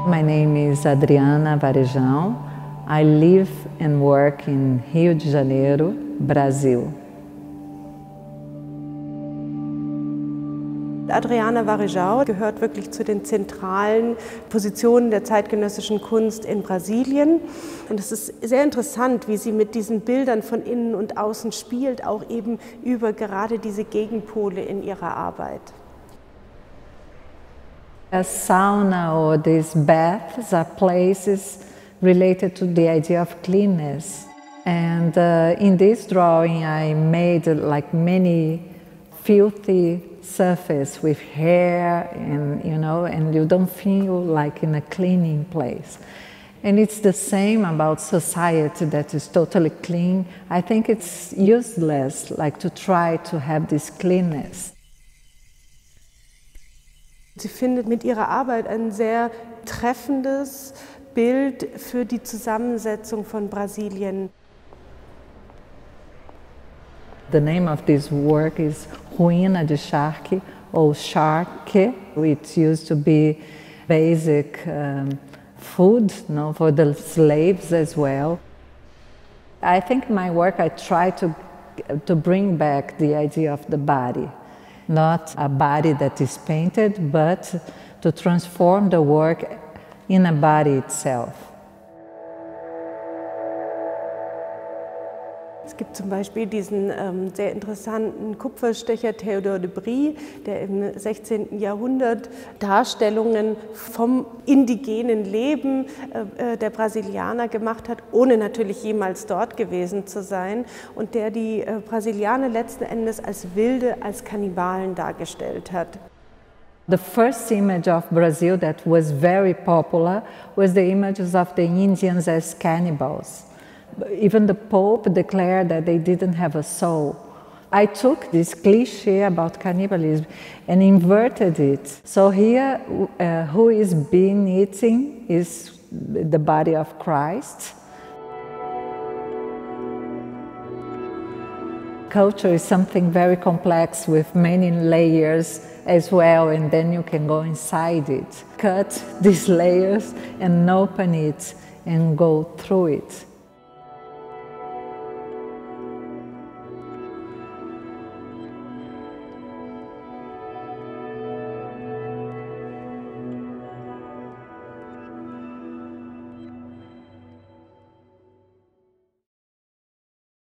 My name is Adriana Varejão. I live and work in Rio de Janeiro, Brazil. Adriana Varejão gehört wirklich zu den zentralen Positionen der zeitgenössischen Kunst in Brasilien. Und es ist sehr interessant, wie sie mit diesen Bildern von innen und außen spielt, auch eben über gerade diese Gegenpole in ihrer Arbeit. A sauna or these baths are places related to the idea of cleanness. And in this drawing I made like many filthy surface with hair and you don't feel like in a cleaning place. And it's the same about society that is totally clean. I think it's useless like to try to have this cleanness. Sie findet mit ihrer Arbeit ein sehr treffendes Bild für die Zusammensetzung von Brasilien. The name of this work is Ruína de Charque, or charque, which used to be basic food for the slaves as well. I think in my work I try to bring back the idea of the body. Not a body that is painted, but to transform the work in a body itself. Es gibt zum Beispiel diesen sehr interessanten Kupferstecher Theodor de Bry, der im 16. Jahrhundert Darstellungen vom indigenen Leben der Brasilianer gemacht hat, ohne natürlich jemals dort gewesen zu sein, und der die Brasilianer letzten Endes als Wilde, als Kannibalen dargestellt hat. The first image of Brazil that was very popular was the images of the Indians as cannibals. Even the Pope declared that they didn't have a soul. I took this cliché about cannibalism and inverted it. So here, who is being eaten is the body of Christ. Culture is something very complex with many layers as well, and then you can go inside it, cut these layers and open it and go through it.